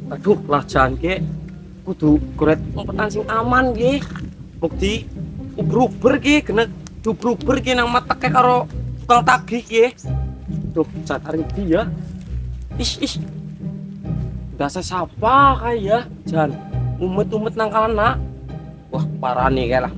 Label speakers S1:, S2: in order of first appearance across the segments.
S1: Aduh, lah jan ge kudu goret umpetan sing aman ge. Bukti ubur-ubur ge kena ubur-ubur ge nang mateke karo tukang tagih ge. Duh, jan hari dia. Is. Udah siapa kayak jan umet-umet nang kana. Wah, parah nih kayak lah.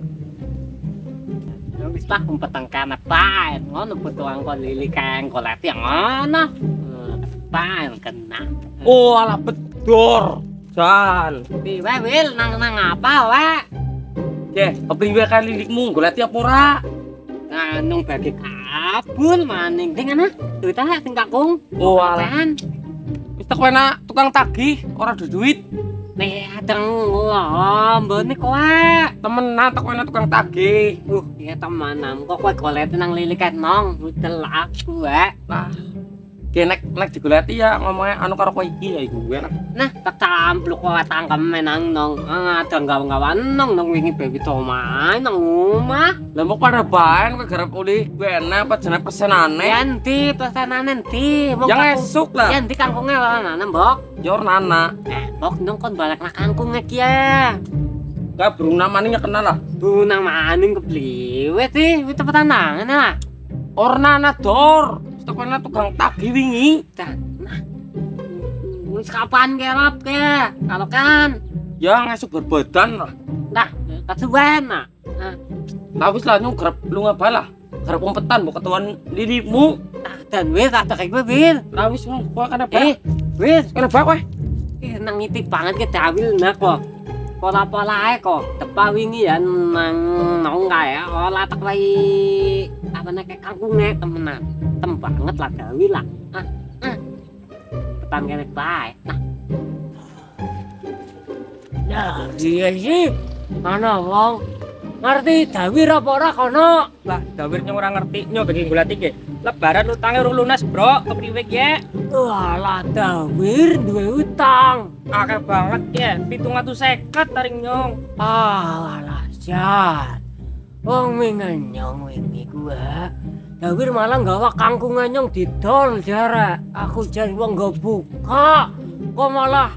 S2: Wis lah umpetang kana pae ngono petuang kon lili kang kolati ngono. Pae kena.
S1: Oh, alah bedor. Jan.
S2: Piye Wil nang apa wae?
S1: Ye, kepriwe kan lilikmu golek apa ora?
S2: Nung bagi kabul maning dengan duit ah sing kakung.
S1: Oh, alah. Wis tak enak tukang tagih, ora ada duit.
S2: Nih adeng lombone kowe.
S1: Temenan tak enak tukang tagih.
S2: Iya temenan kok kowe golek nang lilikan nong utel aku wae.
S1: Lah, nek digoleti ya ngomongnya anu karo kowe iki ya iku gue.
S2: Nah, tak campluk kowe tangkem nang nong. Ada gawe-gawan nong wingi baby main nang omah.
S1: Lah mau pada bahan kowe garap uli gue enak apa jenenge pesenane.
S2: Yanti pesanan nanti.
S1: Yang esuk lah.
S2: Yanti kangkungnya ana mbok.
S1: Yor nana.
S2: Mbok nong kon balik nak kangkungnya kia.
S1: Gak beruna maningnya kenal lah.
S2: Bunang maning kebliwet sih, wis tepetan nangan lah.
S1: Ornana dor. Tak enak tukang tagih wingi.
S2: Nah. Wis kapan kelap ke? Kalau kan
S1: Ya ngesuk berbadan lah.
S2: nah kasuwen nah.
S1: Lah wis lah nyung garap lu ngabalah. Garap umpetan mbok ketuan lilimu.
S2: Dan wis tak kayak gue bil.
S1: Lah wis kowe kan apa?
S2: Wis
S1: Kenapa kowe?
S2: nang ngitip banget ke dawil nak kok. Pola-pola kok. Tepa wingi ya nang nong kae olah tak wae apa nek kangkunge temenan. Tem banget lah dawil lah. Petan kene bae. Nah. Ya, iya sih. Mana wong ngerti dawir apa ora kono?
S1: Lah dawirnya ora ngerti nyo bagi golek iki. Lebaran utange urung lunas, Bro. Kepriwe ye?
S2: Walah dawir duwe utang.
S1: Akeh banget ya, 750 taring nyong.
S2: Alah jan. Wong nyong wingi gua. Dawir malah gawa kangkungan nyong didol jarak. Aku jan wong nggo buka. Kok malah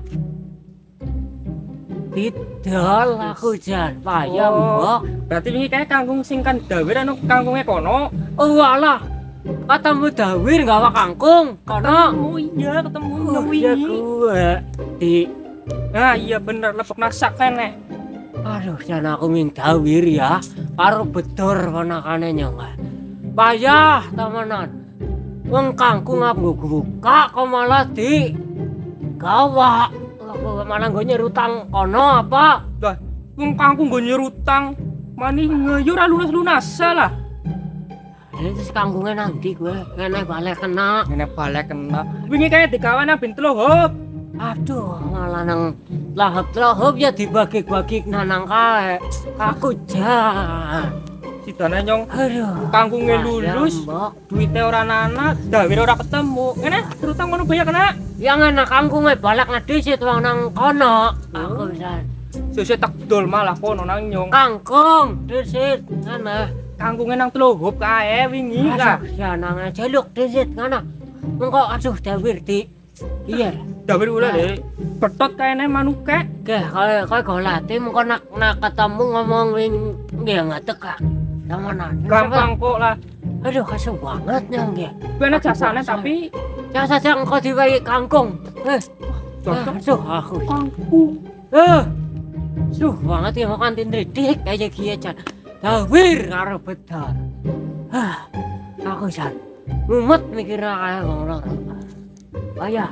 S2: didol aku jan payah mbok.
S1: Berarti wingi kae kangkung sing kan dawir anu kangkunge kono.
S2: Oh walah. Katamu dawir gawa kangkung kono.
S1: Oh iya, ketemu
S2: Ya gua di
S1: Nah iya bener lepok nasak kene.
S2: aduh jan aku minta dawir ya karo bedor ponakane nyong. Payah temenan. Wong kangkung aku buka kok malah di gawa. Malah nggo nyerutang kono apa?
S1: Lah, wong kangkung nggo nyerutang. Mani yo ora lunas-lunas lah.
S2: Ini kangkungnya nanti gue kena balik kena.
S1: Ngene balik kena. Wingi kae digawan nang pintu hop.
S2: Aduh, malah nang lahap-lahap ya dibagi-bagi nanang kae. Aku jan.
S1: Sidane nyong
S2: Aduh.
S1: kangkunge lulus, duite ora nana, dawir ora ketemu. Ngene terutang ngono banyak kena.
S2: Yang enak kangkungnya balik ngedisit wong nang kono. Aku jan.
S1: Sesuk tak dol malah kono nang nyong.
S2: Kangkung disit ngene.
S1: Kangkunge nang telu hop kae wingi ka.
S2: Ya nang jeluk disit ngene. Mengko aduh dawir di. Iya.
S1: Dawir ora le. Betot kaene manuke.
S2: Oke, kalau golati mengko nak ketemu ngomong wing dia ngatek kak. Temenan.
S1: Gampang kok lah.
S2: Aduh, kasih banget nyong ya.
S1: Bener jasane tapi
S2: Jasa yang kau diwai kangkung.
S1: cocok
S2: Aduh, aku.
S1: kangkung.
S2: Suh banget ya makan tindidik kayak kia jan. Dawir karo bedar. Aku jan. Mumet mikirnya kayak wong loro. Ayah.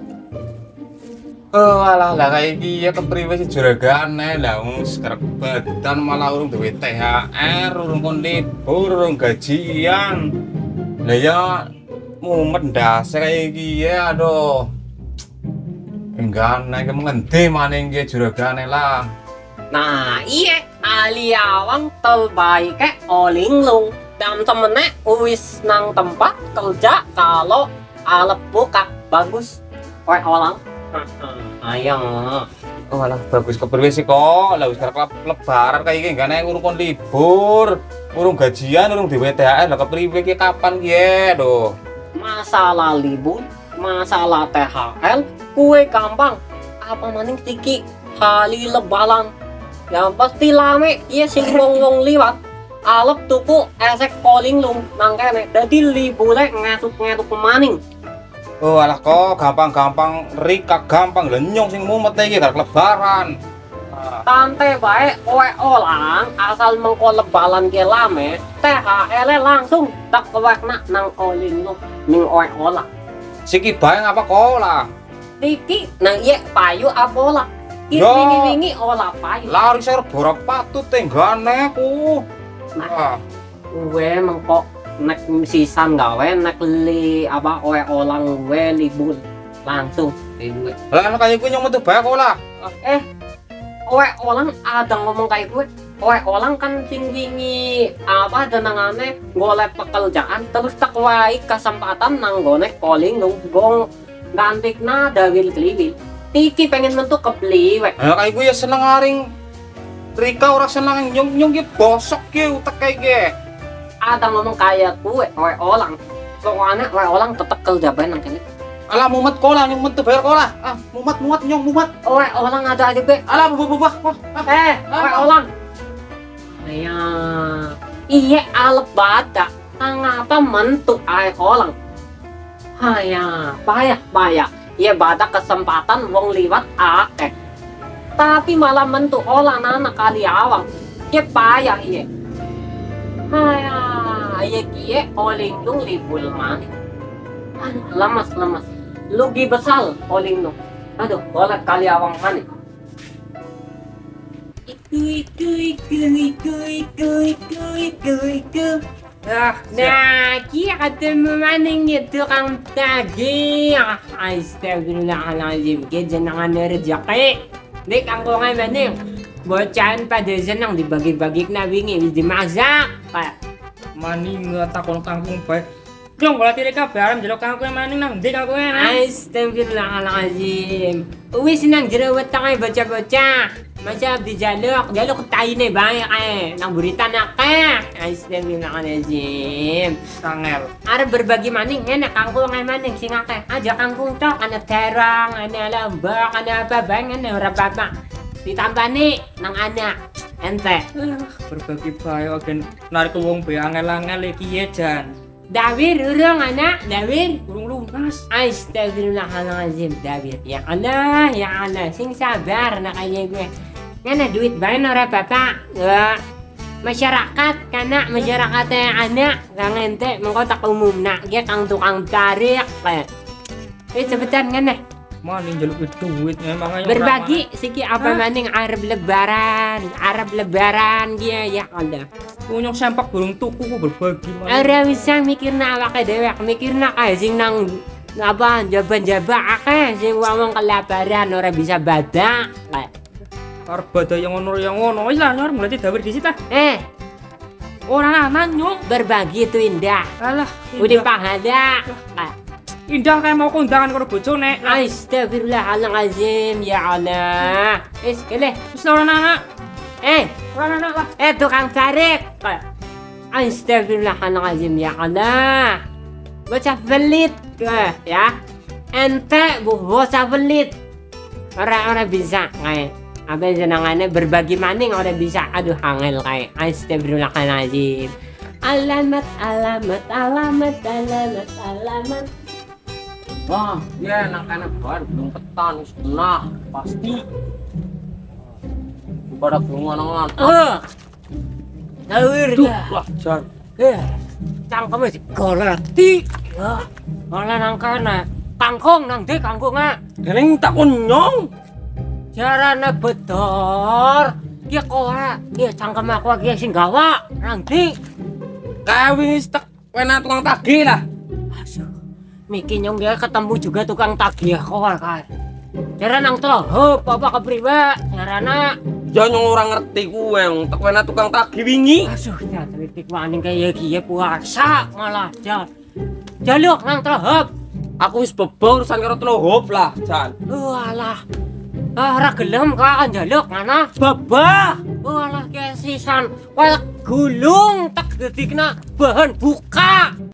S3: Oh alah lah kayak iki ya kepriwe sih juragane lah wong sekarang badan malah urung duwe THR, urung kon libur, urung gajian. Lah ya mumet ndase kayak iki ya aduh. Enggak nek ngendi maning iki juragane lah.
S2: Nah iya aliawang terbaik olinglung dan temennya wis nang tempat kerja kalau alat buka bagus kowe olang ayo
S3: Oh alah bagus kepriwe sih kok. Lah wis arep lebaran kayak iki enggak nek urung kon libur, urung gajian, urung duwe THR. Lah kepriwe iki kapan ki aduh.
S2: masalah libur masalah THL kue gampang apa maning tiki kali lebaran. Ya pasti lame iya sing wong liwat. Alep tuku esek calling lum mangkene dadi libure ngesuk-ngesuk maning.
S3: Oh alah kok gampang-gampang rika gampang lenyong sing mumet iki gara lebaran.
S2: Tante bae kowe olang asal mengko lebaran ke lame THL langsung tak kewekna nang calling lum ning olah.
S3: Siki bae ngapa kok lah?
S2: Tiki nang iya payu apola.
S3: Yo.
S2: Wingi-wingi olah payu.
S3: Lari ser borok patut tenggane ku.
S2: Nah, gue mengkok nek sisan gawe nek li apa oe olang gue libur langsung gue.
S3: Lah anak kayak gue nyong metu bae kok lah.
S2: Oe olang ada ngomong kayak gue. Oe olang kan sing wingi apa denangane golek pekerjaan terus tak wae kesempatan nang gone calling lu gong gantikna dawil kliwil. Tiki pengen mentu kepliwek.
S3: Anak kayak gue ya seneng aring. Rika ora seneng nyong ki bosok ki utek kayak ge.
S2: Ada ngomong kayak gue oe olang. Pokoknya oe olang tetekel jaban nang kene.
S3: Alah mumet kok lah nyong metu bayar kok lah. Ah mumet nyong mumet.
S2: Oe olang ada aja gue.
S3: Alah bubah.
S2: Oe olang. Ya, iya alep bada. Ngapa mentuk ae olang? Haya, payah. Iya bada kesempatan wong liwat akeh. Tapi malah mentuk olang anak kali awang. Iya payah iya. Haya, iya kie oling lung libul mani. Aduh, lemas. Lugi besal oling lung. Aduh, boleh kali awang mani. Nah, kia ketemu maning itu kang tagih. Astagfirullahaladzim, kita jangan rezeki. Dik angko ngay maning, bocahan pada senang dibagi-bagi na wingi, wis dimasak.
S4: Maning takon kangkung bae. Jong bola tiri kabeh arep ndelok kangkung maning nang ndi kangkung nang.
S2: Astagfirullahaladzim. Wis nang jero wetenge bocah-bocah. Masa dijaluk taine bae nang berita nake. Astagfirullahaladzim.
S4: Sangel.
S2: Arep berbagi maning enak kangkung ngay maning sing akeh. Aja kangkung tok ana terong, ana lambak, ana apa bae ngene ora apa-apa. Ditambah nih nang anak ente.
S4: Berbagi bae gen narik wong be angel-angel iki ya jan.
S2: Dawir urung anak, Dawir.
S4: Urung lunas.
S2: Astagfirullahaladzim, Dawir. Ya Allah, sing sabar nak kayak gue. Ngana duit bae ora bapak. Masyarakat kana masyarakatnya anak kang ente mengko tak umumna ge kang tukang tarik. Cepetan ngana.
S4: Maning njaluk duit memang ayo.
S2: Berbagi siki apa maning Arab lebaran dia ya Allah.
S4: Punyok sempak burung tuku ku berbagi maning.
S2: Ora bisa mikirna awake dhewe, mikirna kae sing nang apa jaba-jaba akeh sing ngomong kelaparan ora bisa badak.
S4: Arep badhe yang ngono wis lah nyor mulai dawir disit ah.
S2: Ora
S4: Nanan nyok.
S2: berbagi itu indah.
S4: Alah,
S2: Udah pahala.
S4: indah kayak mau kondangan karo bojone.
S2: Astagfirullahaladzim ya Allah. Kele.
S4: Wis ora anak. Ora anak lah.
S2: Tukang tarik. Astagfirullahaladzim ya Allah. Bocah belit ya. Ente bocah belit. Orang bisa kayak apa senangannya berbagi maning orang bisa. Aduh angel kayak. Astagfirullahaladzim. Alamat.
S1: Wah, ya enak-enak banget belum ketan setengah pasti. Pada kelungan-kelungan.
S2: Dawir
S1: Wah, jan.
S2: cangkeme digoleti. Malah nang kana. Kangkung nang ndi kangkunga?
S1: Deneng tak nyong.
S2: Jarane bedor. Ki kowe, ki cangkem aku ki sing gawa nang ndi?
S1: Kayak wis tak wena tukang tagih lah.
S2: Aduh. Miki nyong dia ketemu juga tukang tagih kowe kae. Jarane nang Trohop apa kepriwe? Jarane
S1: Ya nyong ora ngerti kuwe, tak wena tukang tagih wingi.
S2: aduh ya kritik maning kaya iki puasa malah jaluk nang Trohop.
S1: Aku wis bebel urusan karo Trohop lah, Jan.
S2: Walah. Ora gelem ka njaluk mana?
S1: Babah.
S2: Walah kesisan. Kayak gulung tak didikna bahan buka.